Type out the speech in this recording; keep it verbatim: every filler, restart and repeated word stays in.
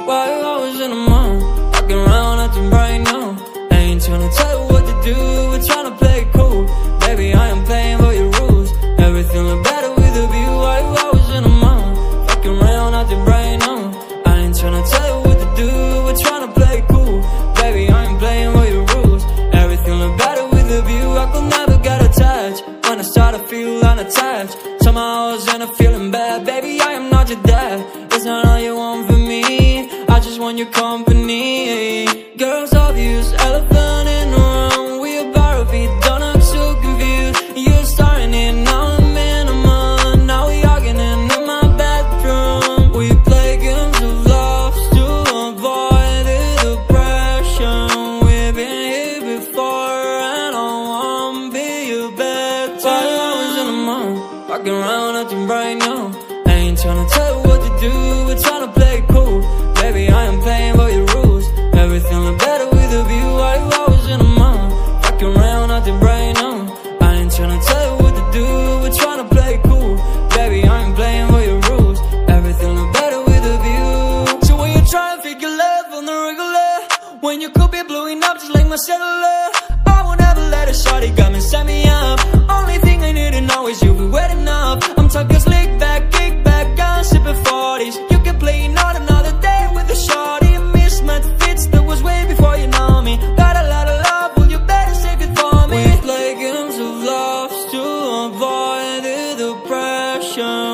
Why you always in the mood? Walking around acting right now. I ain't tryna tell you what to do, we're tryna play it cool. Baby, I am playing by your rules. Everything look better with a view. Why you always in the mood? Walking around acting right now. I ain't tryna tell you what to do, we're tryna play it cool. Baby, I am playing by your rules. Everything look better with a view. I could never get attached. When I start to feel unattached, somehow I was in a feeling bad. Baby, I am not your dad. It's not all you want from me, I just want your company. Girls obvious, elephant in the room. We about to be done, I'm so confused. You're starting it, now I'm in a month. Now we arguing in my bedroom. We play games of love to avoid the depression. We've been here before and I won't be your bed. Why you always in the mood? Walking around acting right now. I ain't tryna tell you what to do, we're tryna play it cool. Baby, I am playing by your rules. Everything look better with a view. Why you always in the mood? Walking around acting right now. I ain't tryna tell you what to do, we're tryna play it cool. Baby, I am playing by your rules. Everything look better with a view. So when you try and figure love on the regular, when you could be blowing up just like my cellular, I won't ever let a shawty come and set me up. Only thing I need to know is you be wet enough. I'm talking slick back, kick back, I'm sipping forties. You can play not another day with a shawty. Mismatch fits, that was way before you know me. Got a lot of love, well you better save it for me. We play games of love to avoid the depression.